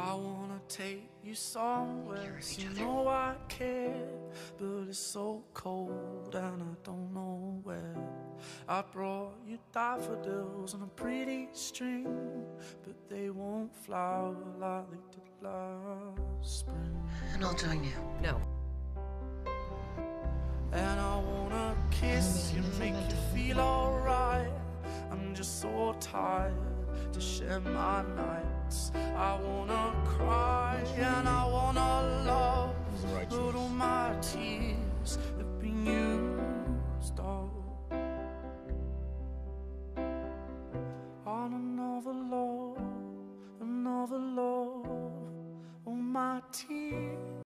I wanna take you somewhere, so you know I care, but it's so cold and I don't know where. I brought you daffodils on a pretty string, but they won't flower like they did last spring. And I'll join you. No. And I wanna kiss you, make you feel alright. I'm just so tired to share my nights. I wanna cry and I wanna love, but all my tears